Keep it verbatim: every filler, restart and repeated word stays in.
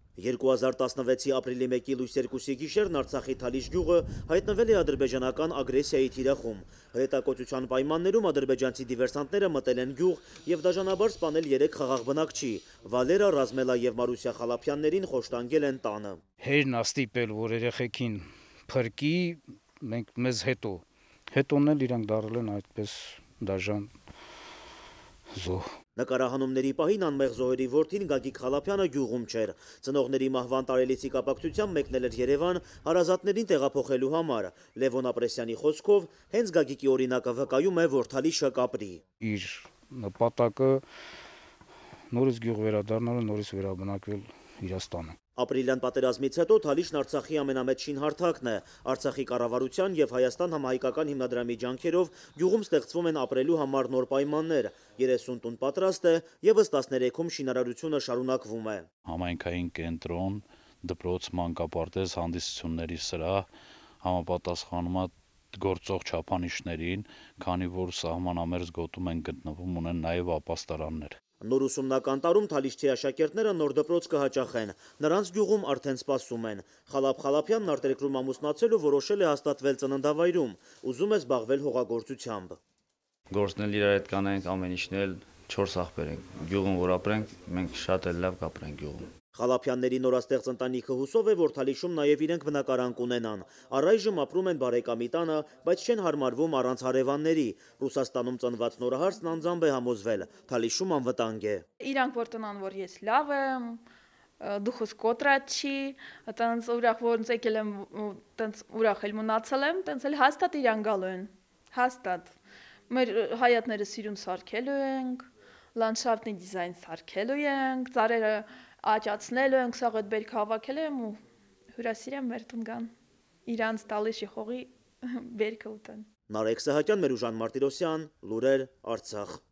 երկու հազար տասնվեցի ապրիլի մեկի լույս երկուսի գիշերն Արցախի Թալիշ գյուղը հայտնվել է ադրբեջանական ագրեսիայի թիրախում։ Հրետակոծության պայմաններում ադրբեջանցի դիվերսանտները մտել են գյուղ եւ դաժանաբար սպանել երեք խաղաղ բնակչի։ Վալերա, Ռազմելա եւ Մարուսյա Խալափյաններին խոշտանգել են տանը։ Հերն աստիպել, որ երեխեքին փրկի, մենք մեզ հետո հետոն էլ իրանք դարել են այդպես դաժան զոհ։ Նկարահանումների պահին անմեղ զոհերի որդին Գագիկ Խալափյանը գյուղում չէր։ Ծնողների մահվան տարելիցի կապակցությամբ մեկնել էր Երևան հարազատներին տեղափոխելու համար։ Լևոն Ապրեսյանի խոսքով հենց Գագիկի օրինակը վկայում է, որ Թալիշը կապրի։ Իր նպատակը նորից գյուղ վերադառնալը, նորից վերաբնակվել Իրաստանը։ Ապրիլյան պատերազմից հետո Թալիշն Արցախի ամենամեծ շինհարթակն է։ Արցախի կառավարության եւ Հայաստան համահայկական հիմնադրամի ջանքերով գյուղում ստեղծվում են ապրելու համար նոր պայմաններ։ երեսուն տուն պատրաստ է եւ ըստ տասներեքում շինարարությունը շարունակվում է։ Համայնքային կենտրոն, դպրոց, մանկապարտեզ, հանդիսությունների սրահ համապատասխանում է գործող չափանիշներին, քանի որ սահմանամերձ գոտում են գտնվում, ունեն նաեւ ապաստարաններ։ Նոր ուսումնական տարում թալիշցի աշակերտները նոր դպրոց կհաճախեն։ Նրանց գյուղում արդեն սպասում են։ Խալափ Խալափյանն արտերկրում ամուսնացել ու որոշել է հաստատվել ծննդավայրում։ Ուզում է զբաղվել հողագործությամբ։ Գործնել իրար հետ կանենք ամեն ինչն էլ չորս աղբեր ենք։ Գյուղում որ ապրենք, մենք շատ էլ լավ կապրենք գյուղում։ Խալափյանների նորաստեղծ ընտանիքը հուսով է, որ Թալիշում նաև իրենք բնակարան կունենան։ Առայժմ ապրում են բարեկամի տանը, բայց չեն հարմարվում առանց հարևանների։ Ռուսաստանում ծնված նորահարսն անձամբ է համոզվել, Թալիշում անվտանգ է։ Իրանք որ տնան, որ ես լավ եմ, դուխս կոտրած չի, տենց ուրախ որ եկել եմ, տենց ուրախ էլ մնացել եմ, տենց էլ հաստատ իրան գալու են։ Հաստատ։ Մեր հայատները սիրուն սարքելու ենք, լանդշաֆտի դիզայն սարքելու ենք, ծառերը աճացնելու ենք, սաղ այդ բերք հավաքել եմ ու հյուրասիրեմ մեր տուն գան, իրանց Թալիշի հողի բերքը ուտեն։ Նարեկ Սահակյան, Մերուժան Մարտիրոսյան, Լուրեր, Արցախ։